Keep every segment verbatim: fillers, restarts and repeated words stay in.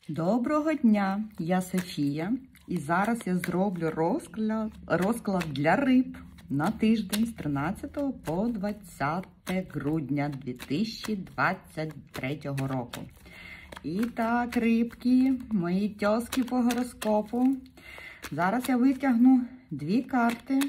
Доброго дня, я Софія, і зараз я зроблю розклад, розклад для риб на тиждень з тринадцятого по двадцяте грудня дві тисячі двадцять третього року. І так, рибки, мої тьоски по гороскопу. Зараз я витягну дві карти,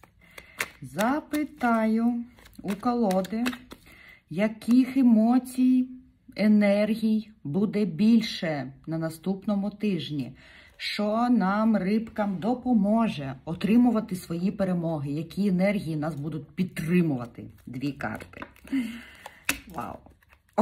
запитаю у колоди, яких емоцій, енергій буде більше на наступному тижні. Що нам, рибкам, допоможе отримувати свої перемоги? Які енергії нас будуть підтримувати? Дві карти. Вау! О!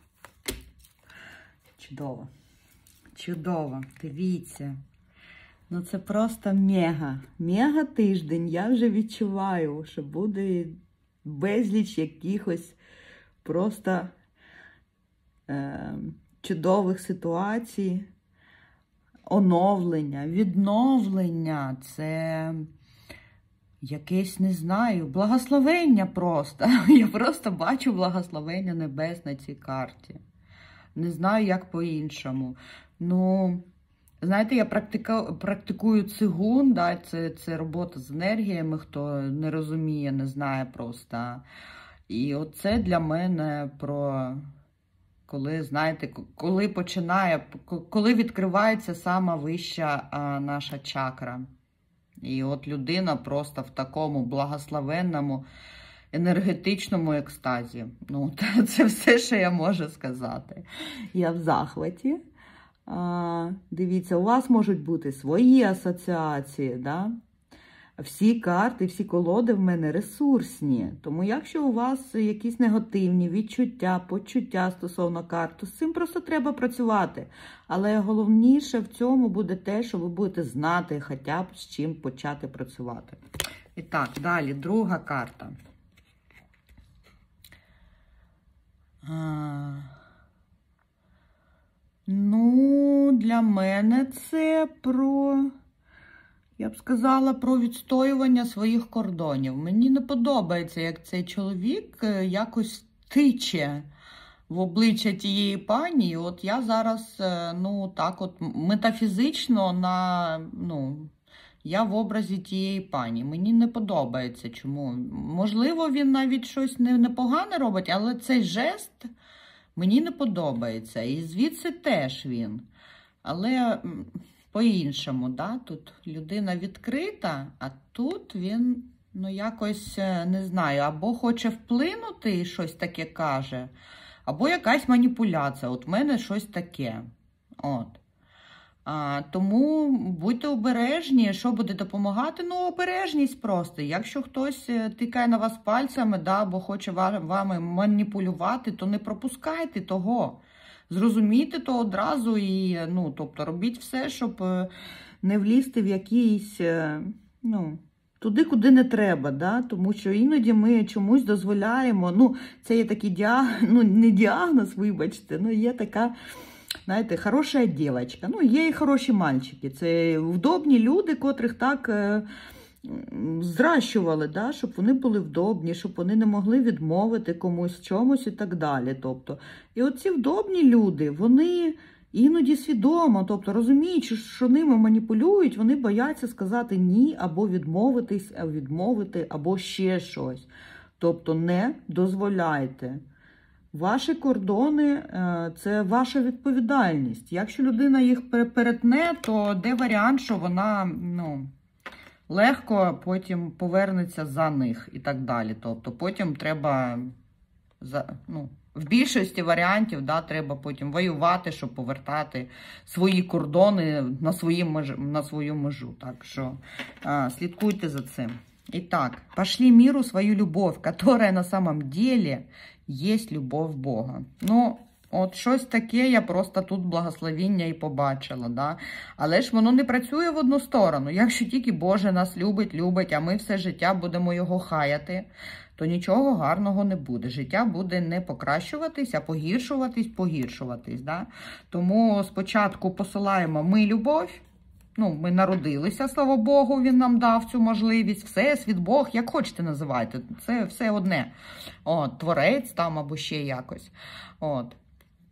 Чудово! Чудово! Дивіться! Ну це просто мега! Мега тиждень! Я вже відчуваю, що буде безліч якихось просто е, чудових ситуацій. Оновлення, відновлення, це якесь, не знаю, благословення просто. Я просто бачу благословення небес на цій карті. Не знаю, як по-іншому. Ну, знаєте, я практику, практикую цигун, да, це, це робота з енергіями, хто не розуміє, не знає просто. І оце для мене про... Коли, знаєте, коли починає, коли відкривається сама вища а, наша чакра. І от людина просто в такому благословенному, енергетичному екстазі. Ну, це все, що я можу сказати. Я в захваті. А, дивіться, у вас можуть бути свої асоціації, да? Всі карти, всі колоди в мене ресурсні. Тому якщо у вас якісь негативні відчуття, почуття стосовно карт, то з цим просто треба працювати. Але головніше в цьому буде те, що ви будете знати хоча б з чим почати працювати. І так, далі, друга карта. А... Ну, для мене це про... Я б сказала про відстоювання своїх кордонів. Мені не подобається, як цей чоловік якось тиче в обличчя тієї пані. От я зараз, ну, так от метафізично на, ну, я в образі тієї пані. Мені не подобається. Чому? Можливо, він навіть щось непогане робить, але цей жест мені не подобається. І звідси теж він. Але... По-іншому, да? Тут людина відкрита, а тут він, ну, якось, не знаю, або хоче вплинути і щось таке каже, або якась маніпуляція. От в мене щось таке. От. А, тому будьте обережні, що буде допомагати? Ну, обережність просто. Якщо хтось тикає на вас пальцями, да, або хоче вами маніпулювати, то не пропускайте того. Зрозумійте то одразу і, ну, тобто, робіть все, щоб не влізти в якийсь, ну, туди, куди не треба, да? Тому що іноді ми чомусь дозволяємо, ну, це є такий діагноз, ну, не діагноз, вибачте, ну, є така, знаєте, хороша дівчинка, ну, є і хороші мальчики, це вдобні люди, котрих так... зращували, да, щоб вони були вдобні, щоб вони не могли відмовити комусь в чомусь і так далі. Тобто, і оці вдобні люди, вони іноді свідомо, тобто розуміючи, що ними маніпулюють, вони бояться сказати ні, або відмовитись, або відмовити, або ще щось. Тобто не дозволяйте. Ваші кордони – це ваша відповідальність. Якщо людина їх перетне, то де варіант, що вона, ну... легко потім повернеться за них і так далі. Тобто потім треба, ну, в більшості варіантів, да, треба потім воювати, щоб повертати свої кордони на, свої меж, на свою межу. Так що а, слідкуйте за цим. Итак, пошли миру свою любовь, которая на самом деле есть любов Бога. Ну, от щось таке я просто тут благословіння і побачила, да? Але ж воно не працює в одну сторону. Якщо тільки Боже нас любить, любить, а ми все життя будемо його хаяти, то нічого гарного не буде. Життя буде не покращуватись, а погіршуватись, погіршуватись, да? Тому спочатку посилаємо ми любов, ну, ми народилися, слава Богу, він нам дав цю можливість, Всесвіт, Бог, як хочете називайте, це все одне. От, творець там або ще якось. От.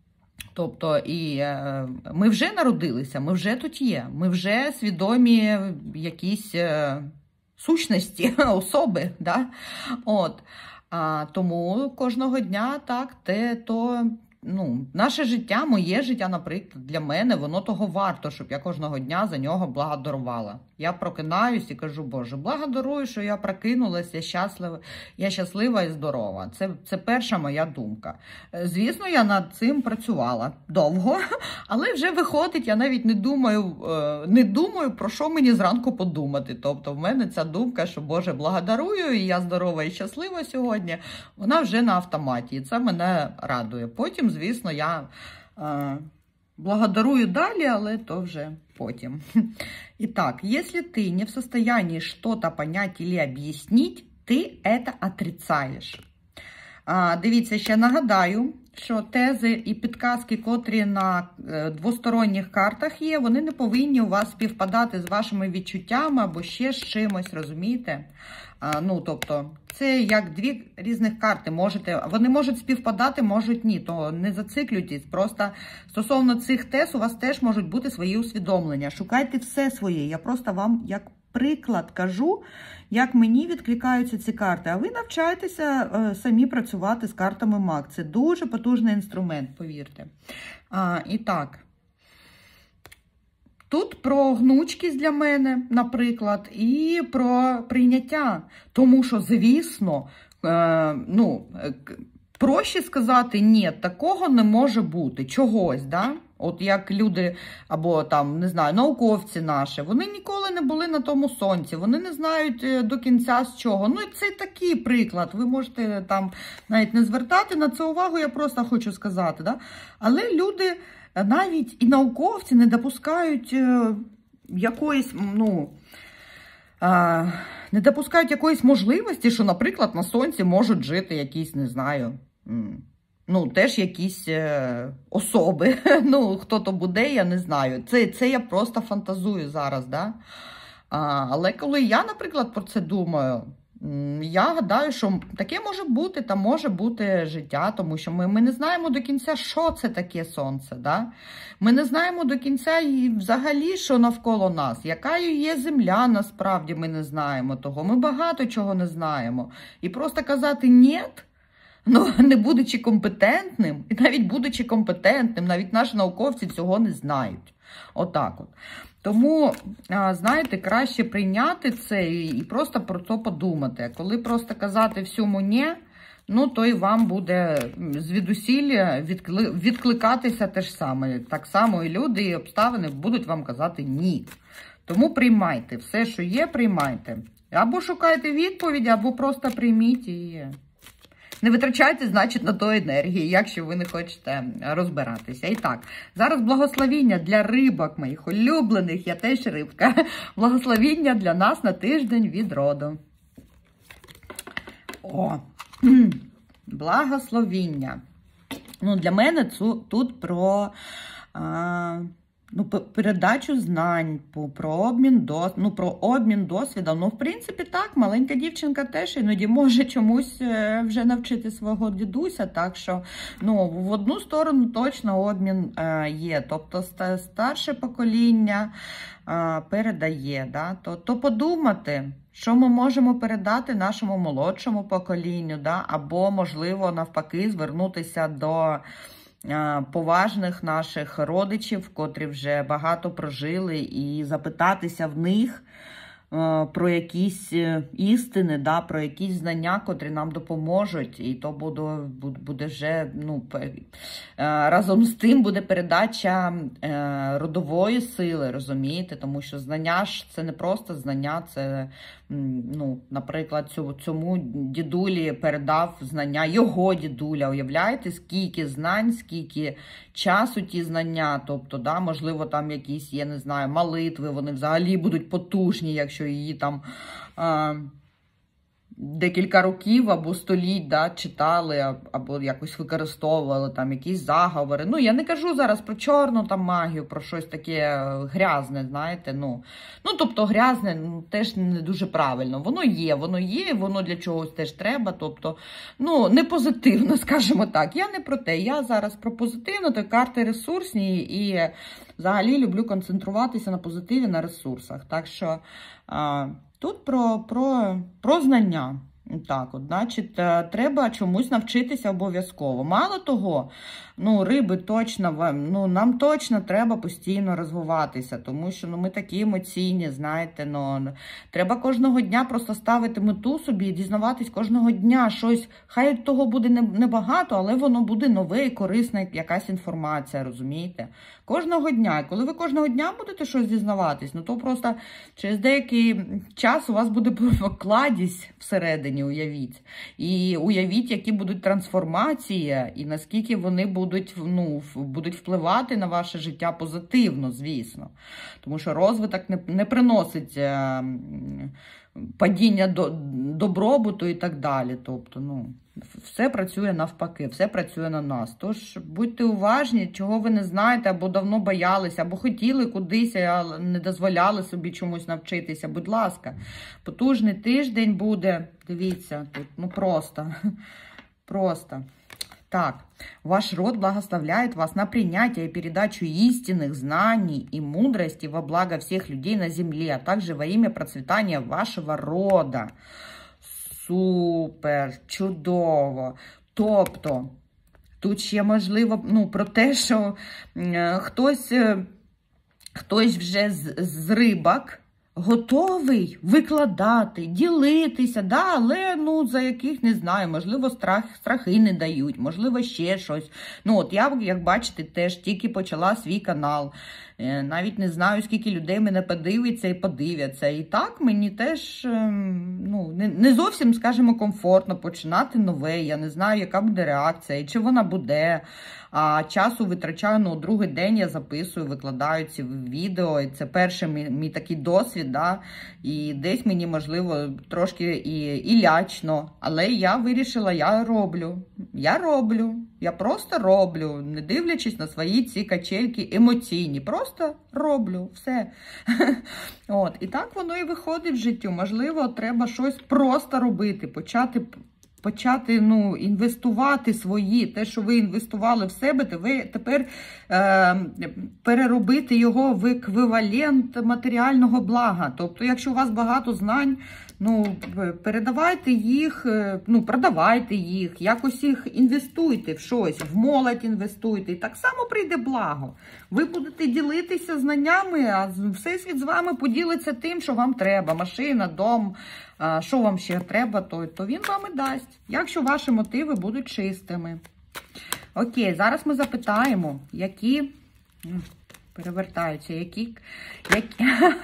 Тобто, і е, ми вже народилися, ми вже тут є, ми вже свідомі якісь е, сущності, особи, да? От. А, тому кожного дня, так, те, то, ну, наше життя, моє життя, наприклад, для мене, воно того варто, щоб я кожного дня за нього благодарувала. Я прокинаюсь і кажу, Боже, благодарую, що я прокинулася, я щаслива, я щаслива і здорова. Це, це перша моя думка. Звісно, я над цим працювала довго, але вже виходить, я навіть не думаю, не думаю, про що мені зранку подумати. Тобто в мене ця думка, що, Боже, благодарую, і я здорова і щаслива сьогодні, вона вже на автоматі, і це мене радує. Потім, звісно, я е, благодарую далі, але то вже потім. Итак, если ты не в состоянии что-то понять или объяснить, ты это отрицаешь. А, дивіться, ще нагадаю, що тези і підказки, котрі на е, двосторонніх картах є, вони не повинні у вас співпадати з вашими відчуттями або ще з чимось, розумієте? А, ну, тобто, це як дві різних карти. Можете, вони можуть співпадати, можуть ні, то не зациклюйтесь. Просто стосовно цих тез у вас теж можуть бути свої усвідомлення. Шукайте все своє. Я просто вам як приклад кажу, як мені відкликаються ці карти. А ви навчайтеся е, самі працювати з картами МАГ. Це дуже потужний інструмент, повірте. А, і так. Тут про гнучкість для мене, наприклад, і про прийняття. Тому що, звісно, е, ну, проще сказати, ні, такого не може бути, чогось, да? От як люди, або там, не знаю, науковці наші, вони ніколи не були на тому сонці, вони не знають до кінця з чого. Ну, і це такий приклад, ви можете там навіть не звертати на це увагу, я просто хочу сказати, да? Але люди, навіть і науковці не допускають якоїсь, ну, не допускають якоїсь можливості, що, наприклад, на сонці можуть жити якісь, не знаю, ну, теж якісь е, особи. Ну, хто то буде, я не знаю. Це, це я просто фантазую зараз, да? А, але коли я, наприклад, про це думаю, я гадаю, що таке може бути, та може бути життя, тому що ми, ми не знаємо до кінця, що це таке сонце, да? Ми не знаємо до кінця і взагалі, що навколо нас, яка є земля, насправді ми не знаємо того. Ми багато чого не знаємо. І просто казати «ні», ну, не будучи компетентним, і навіть будучи компетентним, навіть наші науковці цього не знають. Отак от. Тому, знаєте, краще прийняти це і просто про це подумати. Коли просто казати всьому «ні», ну, то і вам буде звідусіль відкли... відкликатися те ж саме. Так само і люди, і обставини будуть вам казати «ні». Тому приймайте. Все, що є, приймайте. Або шукайте відповідь, або просто прийміть і... Не витрачайте, значить, на то енергії, якщо ви не хочете розбиратися. І так, зараз благословіння для рибок, моїх улюблених, я теж рибка. Благословіння для нас на тиждень від роду. О, благословіння. Ну, для мене тут про... А... Ну, передачу знань, про обмін, дос... ну, про обмін досвідом. Ну, в принципі, так, маленька дівчинка теж іноді може чомусь вже навчити свого дідуся, так що, ну, в одну сторону точно обмін е, є. Тобто старше покоління е, передає, да? то, то подумати, що ми можемо передати нашому молодшому поколінню, да? Або, можливо, навпаки, звернутися до поважних наших родичів, котрі вже багато прожили, і запитатися в них про якісь істини, да, про якісь знання, котрі нам допоможуть. І то буде, буде вже, ну, разом з тим буде передача родової сили, розумієте? Тому що знання ж це не просто знання, це, ну, наприклад, цьому дідулі передав знання його дідуля. Уявляєте, скільки знань, скільки часу ті знання, тобто, да, можливо, там якісь, я не знаю, молитви, вони взагалі будуть потужні, якщо її там, а, декілька років або століть, да, читали, або якось використовували там якісь заговори. Ну, я не кажу зараз про чорну там магію, про щось таке грязне, знаєте, ну. Ну, тобто грязне, ну, теж не дуже правильно. Воно є, воно є, воно для чогось теж треба, тобто, ну, не позитивно, скажімо так. Я не про те, я зараз про позитивно, то карти ресурсні і взагалі люблю концентруватися на позитиві, на ресурсах. Так що а, тут про, про, про знання. Так, от, значить, треба чомусь навчитися обов'язково. Мало того, ну, риби точно, ну, нам точно треба постійно розвиватися, тому що, ну, ми такі емоційні, знаєте, ну, треба кожного дня просто ставити мету собі і дізнаватись кожного дня щось, хай того буде небагато, але воно буде нове і корисна якась інформація, розумієте? Кожного дня. Коли ви кожного дня будете щось дізнаватись, ну, то просто через деякий час у вас буде кладість всередині, уявіть. І уявіть, які будуть трансформації, і наскільки вони будуть, ну, будуть впливати на ваше життя позитивно, звісно. Тому що розвиток не, не приносить е, падіння до, добробуту і так далі. Тобто, ну, все працює навпаки, все працює на нас. Тож будьте уважні, чого ви не знаєте, або давно боялися, або хотіли кудись, а не дозволяли собі чомусь навчитися. Будь ласка, потужний тиждень буде, дивіться, тут, ну просто, просто. Так, ваш род благословляет вас на принятие и передачу истинных знаний и мудрости во благо всех людей на земле, а также во имя процветания вашего рода. Супер, чудово. Тобто, тут ще можливо, ну, про те, що е, хтось, е, хтось вже з, з рибок готовий викладати, ділитися, да, але, ну, за яких, не знаю, можливо, страх, страхи не дають, можливо, ще щось. Ну, от я, як бачите, теж тільки почала свій канал. Навіть не знаю, скільки людей мене подивиться і подивляться. І так мені теж, ну, не, не зовсім, скажімо, комфортно починати нове. Я не знаю, яка буде реакція, і чи вона буде. А часу витрачаю, ну, другий день я записую, викладаю ці відео. І це перший мій, мій такий досвід, да? І десь мені, можливо, трошки і, і лячно. Але я вирішила, я роблю. Я роблю. Я просто роблю, не дивлячись на свої ці качельки емоційні. Просто роблю, все. От. І так воно і виходить в життю. Можливо, треба щось просто робити, почати, почати, ну, інвестувати свої, те, що ви інвестували в себе, то ви тепер е, переробити його в еквівалент матеріального блага. Тобто, якщо у вас багато знань, ну, передавайте їх, ну, продавайте їх, якось їх інвестуйте в щось, в молодь інвестуйте, і так само прийде благо. Ви будете ділитися знаннями, а Всесвіт з вами поділиться тим, що вам треба. Машина, дом, що вам ще треба, то, то він вам і дасть, якщо ваші мотиви будуть чистими. Окей, зараз ми запитаємо, які... Перевертаються, які... які...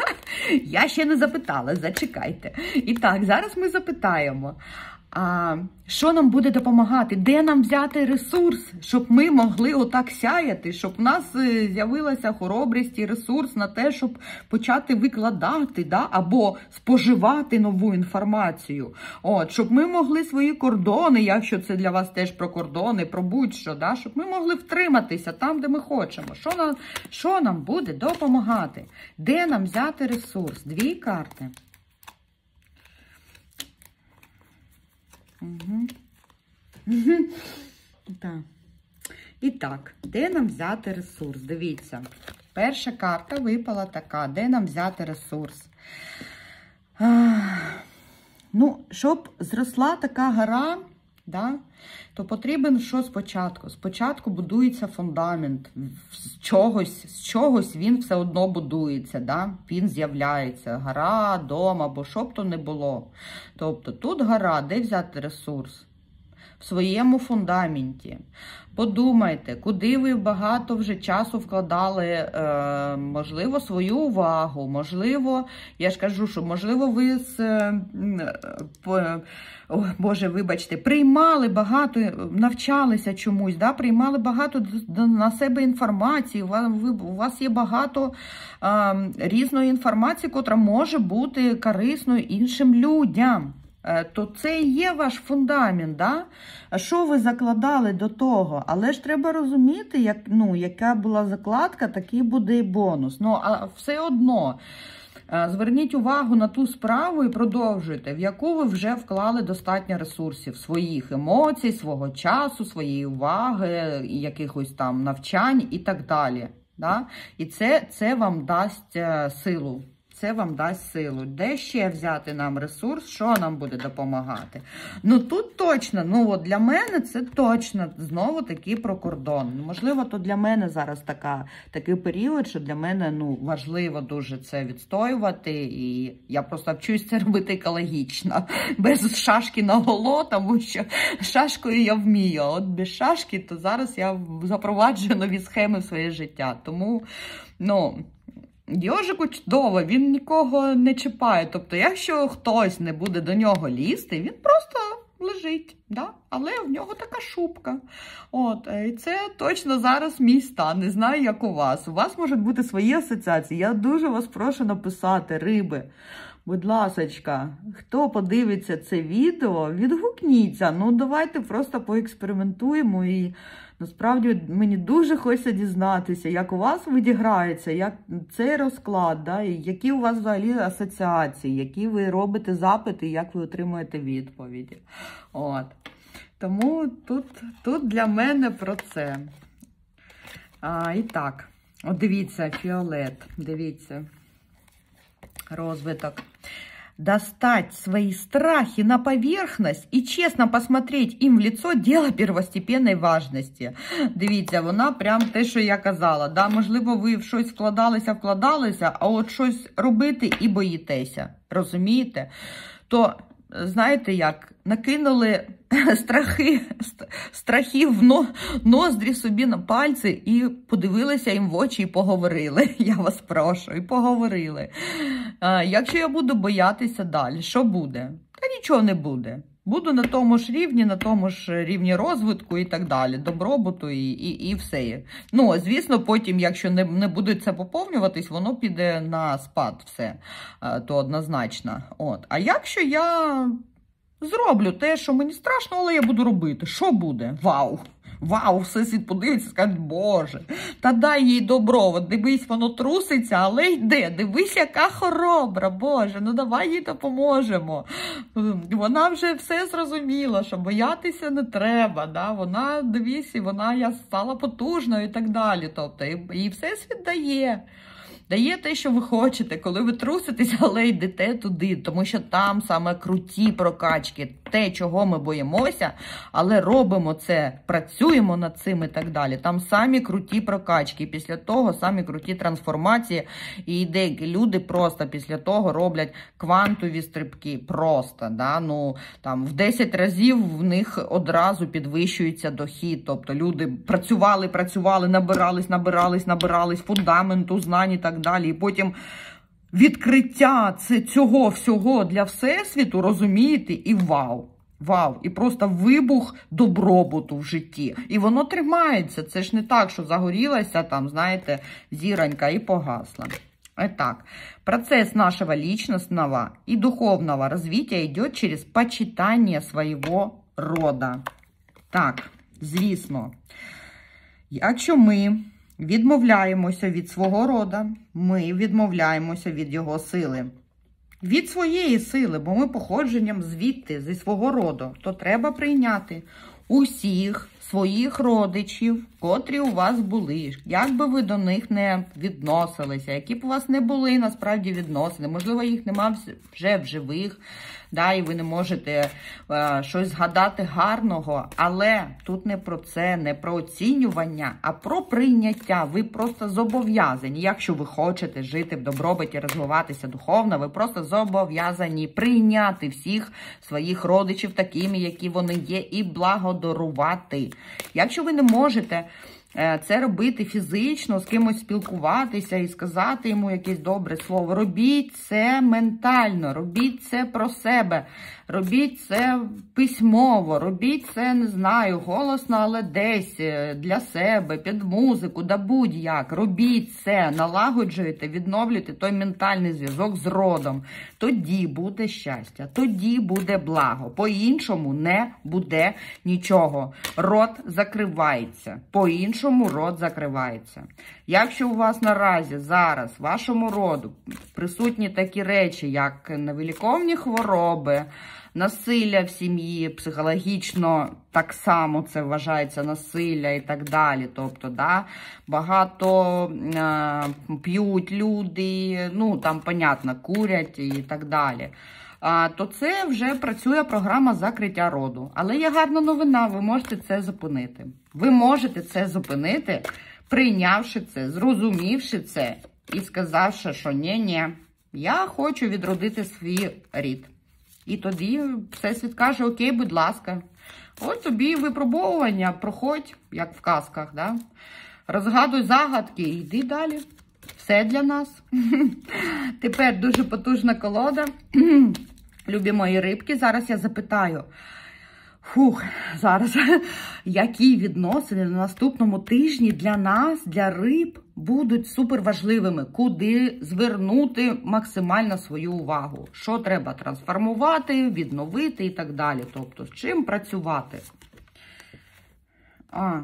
Я ще не запитала, зачекайте. І так, зараз ми запитаємо, а, що нам буде допомагати, де нам взяти ресурс, щоб ми могли отак сяяти, щоб в нас з'явилася хоробрість і ресурс на те, щоб почати викладати, да? Або споживати нову інформацію. От, щоб ми могли свої кордони, якщо це для вас теж про кордони, про будь-що, да? Щоб ми могли втриматися там, де ми хочемо. Що нам, що нам буде допомагати? Де нам взяти ресурс? Дві карти. Угу. Угу. Так. І так, де нам взяти ресурс? Дивіться, перша карта випала така, де нам взяти ресурс? А, ну, щоб зросла така гора, да, то потрібен що спочатку? Спочатку будується фундамент, з чогось, з чогось він все одно будується, да? Він з'являється, гора, дом або що б то не було. Тобто тут гора, де взяти ресурс? В своєму фундаменті. Подумайте, куди ви багато вже часу вкладали, е, можливо, свою увагу, можливо, я ж кажу, що можливо ви з, е, по, о, Боже, вибачте, приймали багато, навчалися чомусь, да, приймали багато на себе інформації, у вас, ви, у вас є багато е, різної інформації, котра може бути корисною іншим людям. то це і є ваш фундамент, да? А що ви закладали до того? Але ж треба розуміти, як, ну, яка була закладка, такий буде і бонус. Ну, а все одно, зверніть увагу на ту справу і продовжуйте, в яку ви вже вклали достатньо ресурсів, своїх емоцій, свого часу, своєї уваги, якихось там навчань і так далі. Да? І це, це вам дасть силу. Це вам дасть силу. Де ще взяти нам ресурс, що нам буде допомагати? Ну тут точно, ну от для мене це точно, знову таки про кордон. Можливо, то для мене зараз така, такий період, що для мене ну, важливо дуже це відстоювати. І я просто вчусь це робити екологічно, без шашки на голо, тому що шашкою я вмію. А от без шашки, то зараз я запроваджую нові схеми в своє життя. Тому, ну... Йожику чудово, він нікого не чіпає. Тобто, якщо хтось не буде до нього лізти, він просто лежить. Да? Але в нього така шубка. От, і це точно зараз мій стан. Не знаю, як у вас. У вас можуть бути свої асоціації. Я дуже вас прошу написати, риби. Будь ласочка, хто подивиться це відео, відгукніться. Ну, давайте просто поекспериментуємо. І насправді мені дуже хочеться дізнатися, як у вас відіграється, як цей розклад, да, і які у вас взагалі асоціації, які ви робите запити, як ви отримуєте відповіді. От. Тому тут, тут для мене про це. А, і так, от дивіться, фіолет, дивіться. Розвиток. Достать свои страхи на поверхность и честно посмотреть им в лицо – дело первостепенной важності. Дивіться, вона прям те, що я казала. Да? Можливо, ви в щось вкладалися, вкладалися, а от щось робити і боїтеся. Розумієте? То, знаєте як, накинули страхи, страхів в ноздрі собі на пальці і подивилися їм в очі і поговорили. Я вас прошу, і поговорили. А, якщо я буду боятися далі, що буде? Та нічого не буде. Буду на тому ж рівні, на тому ж рівні розвитку і так далі, добробуту і, і, і все. Ну, звісно, потім, якщо не, не буде це поповнюватись, воно піде на спад все, то однозначно. От. А якщо я зроблю те, що мені страшно, але я буду робити, що буде? Вау! Вау, всесвіт подивиться, скаже, Боже, та дай їй добро, от дивись, воно труситься, але йде, дивись, яка хоробра, Боже, ну давай їй допоможемо. Вона вже все зрозуміла, що боятися не треба, да? Вона, дивись, і вона, я стала потужною і так далі, тобто, і, і всесвіт дає. Дає те, що ви хочете, коли ви труситесь, але йдете туди, тому що там саме круті прокачки, те, чого ми боїмося, але робимо це, працюємо над цим і так далі. Там самі круті прокачки, після того самі круті трансформації, і деякі люди просто після того роблять квантові стрибки, просто, да? Ну, там, в десять разів в них одразу підвищується дохід, тобто люди працювали, працювали, набирались, набирались, набирались фундаменту, знань і так далі, і потім відкриття цього всього для всесвіту, розумієте, і вау, вау, і просто вибух добробуту в житті. І воно тримається, це ж не так, що загорілася там, знаєте, зіронька і погасла. Итак, процесс нашего личностного и духовного развития идет через почитание своего рода. Так, звісно, якщо ми відмовляємося від свого рода, ми відмовляємося від його сили. Від своєї сили, бо ми походженням звідти, зі свого роду, то треба прийняти усіх своїх родичів, котрі у вас були, як би ви до них не відносилися, які б у вас не були насправді відносини, можливо, їх нема вже в живих, да, і ви не можете е, щось згадати гарного, але тут не про це, не про оцінювання, а про прийняття. Ви просто зобов'язані, якщо ви хочете жити в добробуті, розвиватися духовно, ви просто зобов'язані прийняти всіх своїх родичів такими, які вони є, і благодарувати. Якщо ви не можете це робити фізично, з кимось спілкуватися і сказати йому якесь добре слово. Робіть це ментально, робіть це про себе, робіть це письмово, робіть це, не знаю, голосно, але десь, для себе, під музику, да будь-як. Робіть це, налагоджуйте, відновлюйте той ментальний зв'язок з родом. Тоді буде щастя, тоді буде благо. По-іншому не буде нічого. Рот закривається. По-іншому рот закривається. Якщо у вас наразі, зараз, в вашому роду присутні такі речі, як невиліковні хвороби, насилля в сім'ї, психологічно так само це вважається насилля і так далі. Тобто, да, багато е, п'ють люди, ну, там, понятно, курять і так далі. А, то це вже працює програма закриття роду. Але є гарна новина, ви можете це зупинити. Ви можете це зупинити, прийнявши це, зрозумівши це і сказавши, що ні-ні, я хочу відродити свій рід. І тоді Всесвіт каже, окей, будь ласка, от тобі випробовування, проходь, як в казках, да? Розгадуй загадки і йди далі. Все для нас. Тепер дуже потужна колода. Любі мої рибки, зараз я запитаю, фух, зараз, які відносини на наступному тижні для нас, для риб, будуть суперважливими, куди звернути максимально свою увагу, що треба трансформувати, відновити і так далі. Тобто, з чим працювати. А,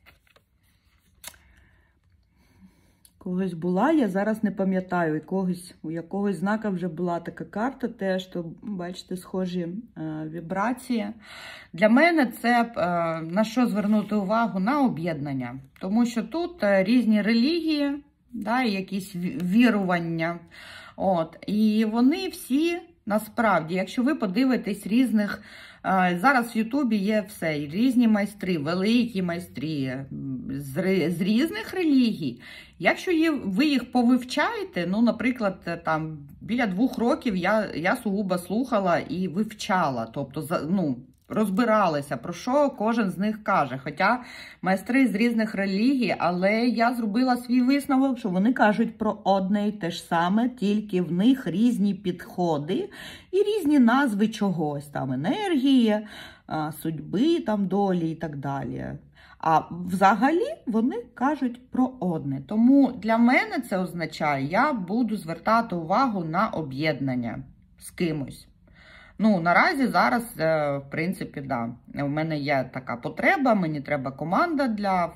когось була, я зараз не пам'ятаю, якогось, у якогось знака вже була така карта, теж, то, бачите, схожі е, вібрації. Для мене це, е, на що звернути увагу? На об'єднання. Тому що тут е, різні релігії, да, і якісь вірування. От, і вони всі, насправді, якщо ви подивитесь різних, е, зараз в Ютубі є все, різні майстри, великі майстри з, з різних релігій. Якщо є, ви їх повивчаєте, ну, наприклад, там, біля двох років я, я сугубо слухала і вивчала, тобто, ну, розбиралися, про що кожен з них каже. Хоча майстри з різних релігій, але я зробила свій висновок, що вони кажуть про одне і те ж саме, тільки в них різні підходи і різні назви чогось, там, енергії, судьби, там, долі і так далі. А взагалі вони кажуть про одне. Тому для мене це означає, я буду звертати увагу на об'єднання з кимось. Ну, наразі зараз, в принципі, да, у мене є така потреба, мені треба команда для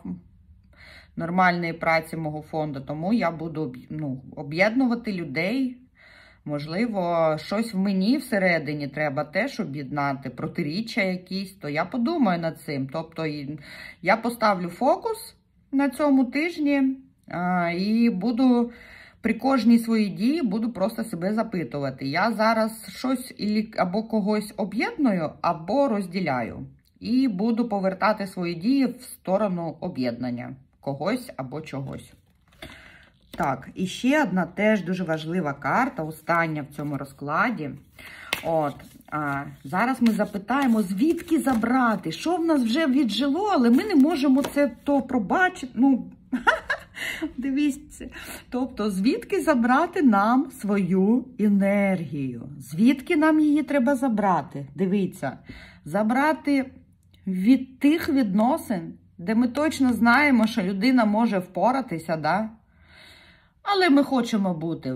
нормальної праці мого фонду, тому я буду, ну, об'єднувати людей. Можливо, щось в мені всередині треба теж об'єднати, протиріччя якісь, то я подумаю над цим. Тобто я поставлю фокус на цьому тижні а, і буду при кожній своїй дії буду просто себе запитувати. Я зараз щось або когось об'єдную, або розділяю. І буду повертати свої дії в сторону об'єднання когось або чогось. Так, і ще одна теж дуже важлива карта, остання в цьому розкладі. От, а, зараз ми запитаємо, звідки забрати, що в нас вже віджило, але ми не можемо це то пробачити, ну, дивіться. Тобто, звідки забрати нам свою енергію? Звідки нам її треба забрати? Дивіться, забрати від тих відносин, де ми точно знаємо, що людина може впоратися, да? Але ми хочемо бути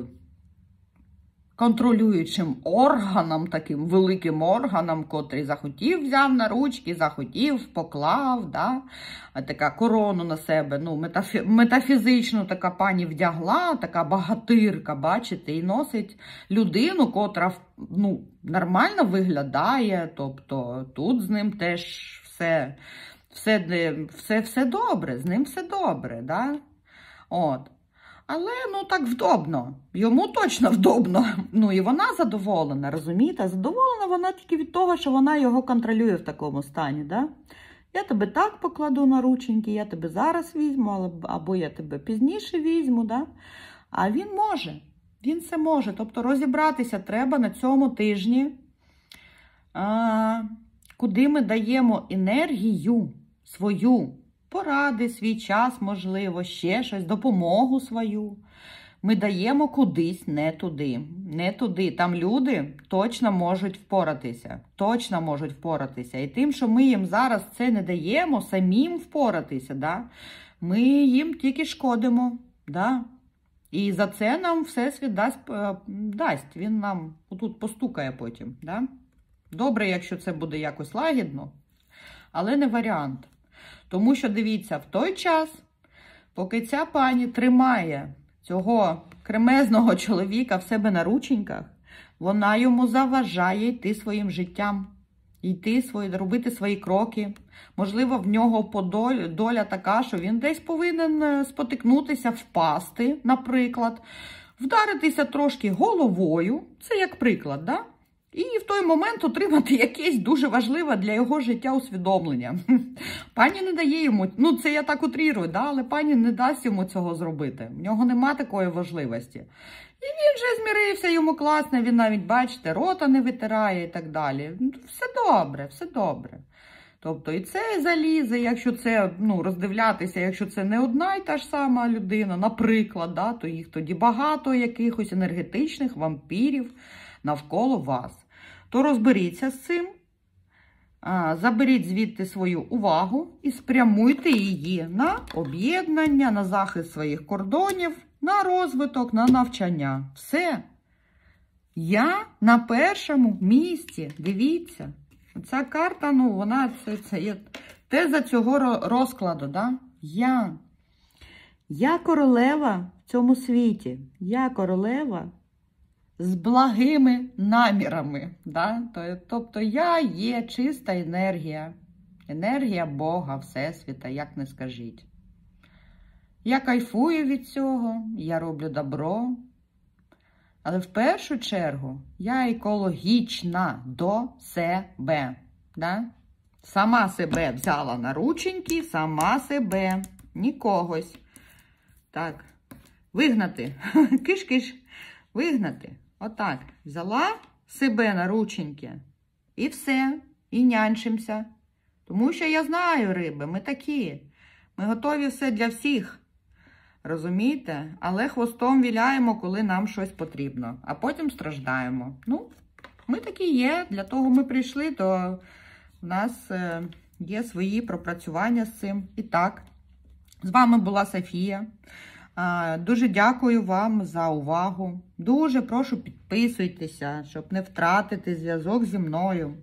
контролюючим органом, таким великим органом, котрий захотів, взяв на ручки, захотів, поклав, да? А така корону на себе, ну, метафі... метафізичну така пані вдягла, така багатирка, бачите, і носить людину, котра, ну, нормально виглядає, тобто тут з ним теж все, все, все, все добре, з ним все добре, да? От. Але, ну, так вдобно. Йому точно вдобно. Ну, і вона задоволена, розумієте? Задоволена вона тільки від того, що вона його контролює в такому стані, да? Я тебе так покладу на рученьки, я тебе зараз візьму, або я тебе пізніше візьму, да? А він може. Він це може. Тобто розібратися треба на цьому тижні, а, куди ми даємо енергію свою, поради, свій час, можливо, ще щось, допомогу свою. Ми даємо кудись не туди. Не туди. Там люди точно можуть впоратися. Точно можуть впоратися. І тим, що ми їм зараз це не даємо, самим впоратися, да? Ми їм тільки шкодимо. Да? І за це нам Всесвіт дасть, дасть. Він нам тут постукає потім. Да? Добре, якщо це буде якось лагідно, але не варіант. Тому що, дивіться, в той час, поки ця пані тримає цього кремезного чоловіка в себе на рученьках, вона йому заважає йти своїм життям, йти свої, робити свої кроки. Можливо, в нього подоля, доля така, що він десь повинен спотикнутися, впасти, наприклад, вдаритися трошки головою, це як приклад, да? І в той момент отримати якесь дуже важливе для його життя усвідомлення. Пані не дає йому, ну це я так утрірую, да? Але пані не дасть йому цього зробити. В нього нема такої важливості. І він вже змірився, йому класно, він навіть, бачите, рота не витирає і так далі. Все добре, все добре. Тобто і це залізе, якщо це, ну, роздивлятися, якщо це не одна і та ж сама людина, наприклад, да, то їх тоді багато якихось енергетичних вампірів навколо вас. То розберіться з цим, заберіть звідти свою увагу і спрямуйте її на об'єднання, на захист своїх кордонів, на розвиток, на навчання. Все. Я на першому місці. Дивіться. Ця карта, ну, вона, це, це є теза цього розкладу, да? Я. Я королева в цьому світі. Я королева з благими намірами. Да? Тобто я є чиста енергія. Енергія Бога, Всесвіта, як не скажіть. Я кайфую від цього, я роблю добро. Але в першу чергу я екологічна до себе. Да? Сама себе взяла на рученьки, сама себе, нікогось. Так, вигнати, киш-киш, вигнати. Отак, взяла себе на рученьки і все, і нянчимося. Тому що я знаю, риби, ми такі, ми готові все для всіх. Розумієте? Але хвостом віляємо, коли нам щось потрібно. А потім страждаємо. Ну, ми такі є. Для того ми прийшли, то в нас є свої пропрацювання з цим. І так, з вами була Софія. Дуже дякую вам за увагу. Дуже прошу підписуйтеся, щоб не втратити зв'язок зі мною.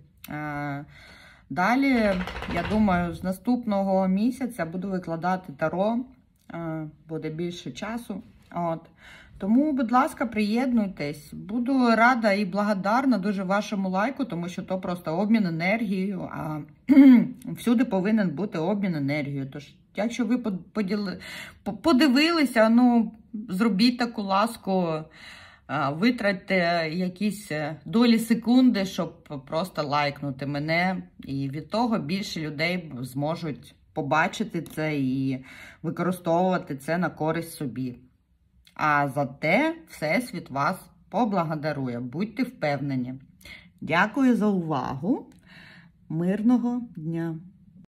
Далі, я думаю, з наступного місяця буду викладати таро. Буде більше часу. От. Тому, будь ласка, приєднуйтесь. Буду рада і благодарна дуже вашому лайку, тому що то просто обмін енергією, а всюди повинен бути обмін енергією. Тож, якщо ви поділи... подивилися, ну, зробіть таку ласку, витратьте якісь долі секунди, щоб просто лайкнути мене. І від того більше людей зможуть побачити це і використовувати це на користь собі. А за те Всесвіт вас поблагодарує. Будьте впевнені. Дякую за увагу. Мирного дня!